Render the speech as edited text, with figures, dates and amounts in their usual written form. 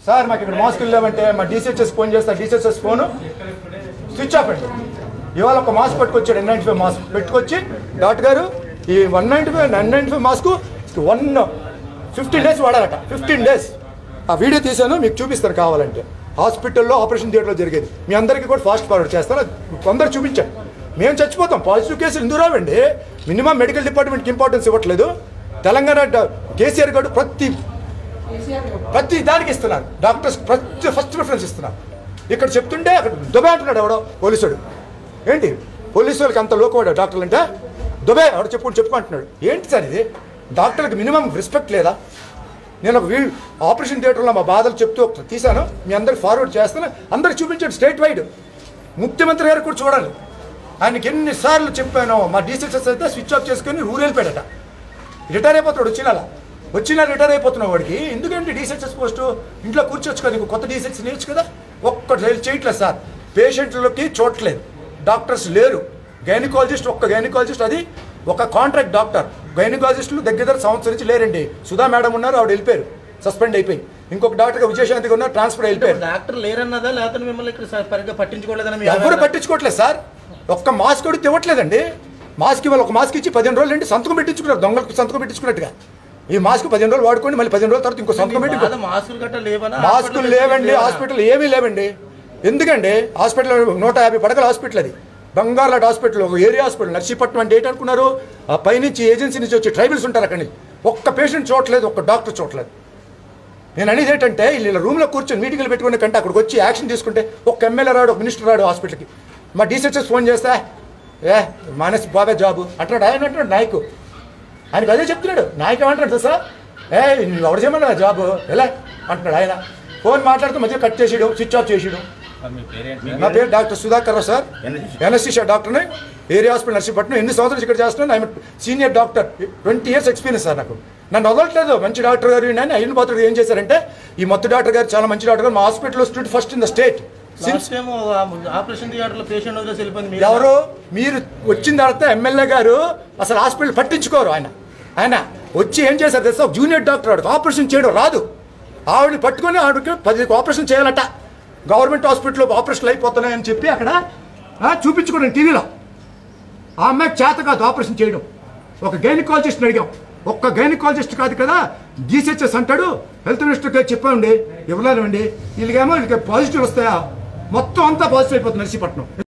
Sir మాకు ఇక్కడ మాస్కులు లేవంటే మా డీసీహెచ్ఎస్ ఫోన్ చేస్తా, డీసీహెచ్ఎస్ ఫోను స్విచ్ ఆఫ్ అండి. ఇవాళ ఒక మాస్క్ పట్టుకొచ్చాడు, N95 మాస్క్ పెట్టుకొచ్చి డాక్టర్ గారు ఈ 195 మాస్క్ 15 డేస్ వాడాలట. 15 డేస్. ఆ వీడియో తీసాను, మీకు చూపిస్తాను కావాలంటే. హాస్పిటల్లో ఆపరేషన్ థియేటర్లో జరిగేది. మీ అందరికీ కూడా ఫాస్ట్ ఫార్వర్డ్ చేస్తాను, కొందరు చూపించాను. మేము చచ్చిపోతాం, పాజిటివ్ కేసులు ఎందుకు రావండి? మినిమం మెడికల్ డిపార్ట్మెంట్కి ఇంపార్టెన్స్ ఇవ్వట్లేదు. తెలంగాణ కేసీఆర్ గారు ప్రతి దానికి ఇస్తున్నారు, డాక్టర్స్ ఫస్ట్ ప్రిఫరెన్స్ ఇస్తున్నారు. ఇక్కడ చెప్తుంటే అక్కడ దుబాయ్ అంటున్నాడు ఎవడో పోలీసుడు. ఏంటి పోలీసు వాళ్ళకి అంత లోకవాడు డాక్టర్లు అంటే? దుబాయ్ ఎవడో చెప్పుకుంటున్నాడు. ఏంటి సార్ ఇది? డాక్టర్కి మినిమం రెస్పెక్ట్ లేదా? నేను ఒక ఆపరేషన్ థియేటర్లో మా బాధలు చెప్తూ తీశాను, మీ అందరికి ఫార్వర్డ్ చేస్తాను, అందరికి చూపించాడు స్టేట్ వైడ్. ముఖ్యమంత్రి గారికి కూడా చూడాలి. ఆయనకి ఎన్నిసార్లు చెప్పాను, మా డీసీహెచ్ఎస్ అయితే స్విచ్ ఆఫ్ చేసుకొని రూరల్ పేడట. రిటైర్ అయిపోతాడు, వచ్చినా రిటైర్ అయిపోతున్నావు వాడికి. ఎందుకంటే డీసీహెచ్ఎస్ పోస్టు ఇంట్లో కూర్చోవచ్చు కదా, కొత్త డీసీహెచ్ నేర్చు కదా. ఒక్కటి చేయట్లేదు సార్, పేషెంట్లకి చూడట్లేదు, డాక్టర్స్ లేరు. ఒక్క గైనకాలజిస్ట్, అది ఒక కాంట్రాక్ట్ డాక్టర్. గైనకాలజిస్టులు దగ్గర సంవత్సరం నుంచి లేరండి. సుధా మేడం ఉన్నారు, ఆవిడ వెళ్ళిపోయారు, సస్పెండ్ అయిపోయి. ఇంకొక డాక్టర్ విజయశాంతిగా ఉన్నారు, ట్రాన్స్ఫర్ అయిపోయారు. డాక్టర్ లేరన్నదా లేకపోతే మిమ్మల్ని ఇక్కడ పట్టించుకోలేదని? ఎవరు పట్టించుకోవట్లేదు సార్. ఒక్క మాస్క్ కూడా ఇవ్వట్లేదండి. మాస్క్ ఇవాళ ఒక మాస్క్ ఇచ్చి 15 రోజులు అండి సంతకం పెట్టించుకున్నారు, దొంగలకు సంతకం పెట్టించుకున్నట్టుగా. ఈ మాస్క్ 15 రోజులు వాడుకోండి, మళ్ళీ 15 రోజుల తర్వాత ఇంకో సంతకం పెట్టి. మాస్కులు లేవండి, హాస్పిటల్ ఏమీ లేవండి. ఎందుకండి? హాస్పిటల్ 150 పడకల హాస్పిటల్, అది బంగార్లాట్ హాస్పిటల్, ఒక ఏరియా హాస్పిటల్. నర్సీపట్నం అంటే ఏంటనుకున్నారు? ఆ పైనుంచి ఏజెన్సీ నుంచి వచ్చి ట్రైబల్స్ ఉంటారు అక్కడి నుంచి. ఒక్క పేషెంట్ చూడట్లేదు, ఒక్క డాక్టర్ చూడట్లేదు. నేను అనేది ఏంటంటే, వీళ్ళ రూమ్లో కూర్చొని మీటింగ్లు పెట్టుకునే కంటే అక్కడికి వచ్చి యాక్షన్ తీసుకుంటే ఒక ఎమ్మెల్యే రాడు, ఒక మినిస్టర్ రాడు హాస్పిటల్కి. మా డీసీహెచ్ఎస్ ఫోన్ చేస్తే మానేసి బాబే జాబు అంటున్నాడు. ఆయన అంటున్నాడు నాయకు, ఆయనకు అదే చెప్తున్నాడు. నాయకు ఏమంటాడు సార్, నువ్వు ఎవరు చేయమన్నా జాబు ఎలా అంటున్నాడు. ఆయన ఫోన్ మాట్లాడుతూ మధ్య కట్ చేసేయడం, స్విచ్ ఆఫ్ చేసేయడం. నా పేరు doctor Sudhakar Rao sir, NSC డాక్టర్ని, ఏరియా హాస్పిటల్ నర్సీపట్నం. ఎన్ని సంవత్సరాలు ఇక్కడ చేస్తున్నాను, ఆయన senior doctor, 20 years experience sir నాకు. నన్ను వదలట్లేదు. మంచి డాక్టర్ గారు నేను అయిన పాత్ర ఏం చేశారంటే, ఈ మత్తు డాక్టర్ గారు చాలా మంచి డాక్టర్ గారు, మా హాస్పిటల్లో stood first in the state. ఎవరు మీరు వచ్చిన తర్వాత ఎమ్మెల్యే గారు అసలు హాస్పిటల్ పట్టించుకోరు. ఆయన వచ్చి ఏం చేశారు తెలుసా? జూనియర్ డాక్టర్ ఆవిడకి ఆపరేషన్ చేయడం రాదు, ఆవిడని పట్టుకొని ఆవిడకి 10 ఆపరేషన్ చేయాలట. గవర్నమెంట్ హాస్పిటల్లో ఆపరేషన్లు అయిపోతున్నాయని చెప్పి అక్కడ చూపించుకోండి టీవీలో. ఆ అమ్మాయికి చేత కాదు ఆపరేషన్ చేయడం. ఒక గైనకాలజిస్ట్ని అడిగాం, ఒక్క గైనకాలజిస్ట్ కాదు కదా డీసీహెచ్ఎస్ అంటాడు. హెల్త్ మినిస్టర్కి చెప్పండి, ఇవ్వలేదండి. వీళ్ళకేమో పాజిటివ్ వస్తాయా? మొత్తం అంతా పాజిటివ్ అయిపోతుంది నర్సీపట్నం.